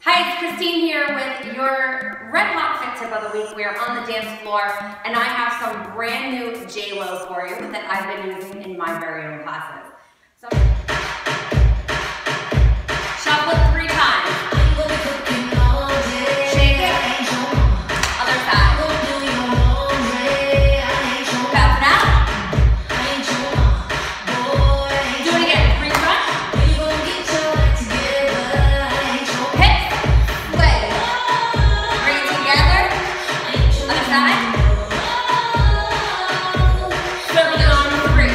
Hi, it's Christine here with your Red Hot Fit Tip of the Week. We are on the dance floor, and I have some brand new JLo for you that I've been using in my very own classes. So, shuffle it 3 times. Shake it. Other side. Bounce it out. Do it again. 3 front. Hips. Sway. Bring it together. Other side. Circle it on 3.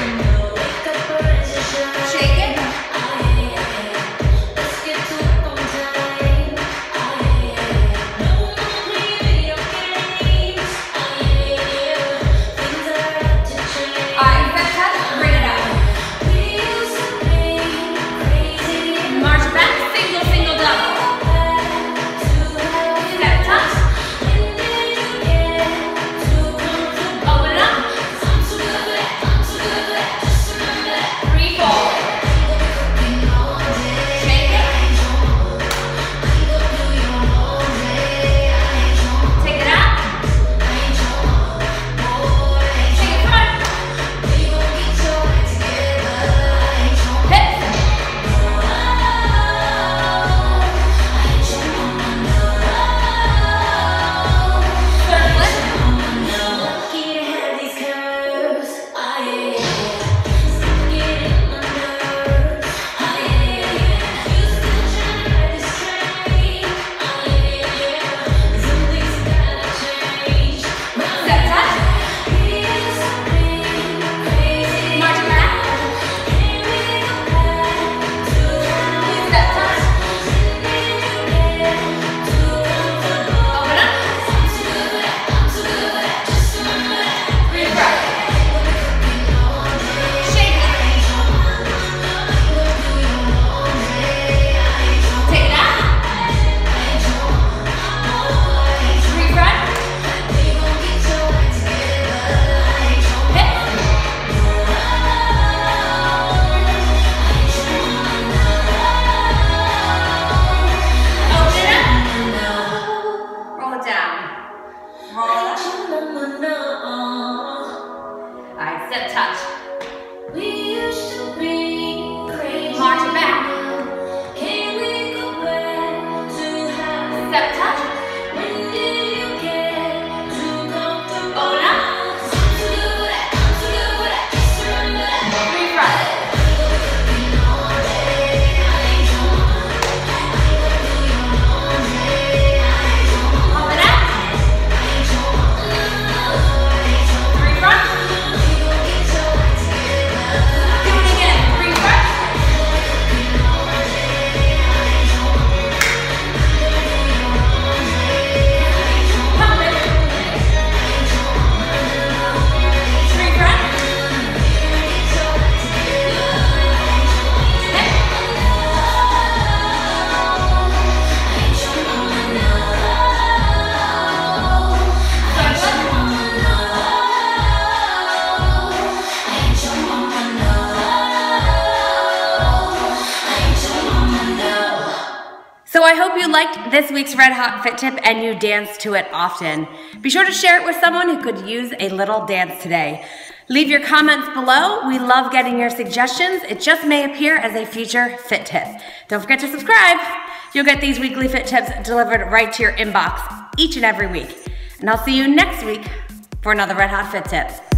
Shake it. Alright, step touch. We used to be crazy. March it back. Can we go back to have step touch? When did you get too comfortable? Open up. I'm too good for that. I'm too good for that. Just remember that. 3 front. Open up. 3 front. So I hope you liked this week's Red Hot Fit Tip and you dance to it often. Be sure to share it with someone who could use a little dance today. Leave your comments below. We love getting your suggestions. It just may appear as a future Fit Tip. Don't forget to subscribe. You'll get these weekly Fit Tips delivered right to your inbox each and every week. And I'll see you next week for another Red Hot Fit Tip.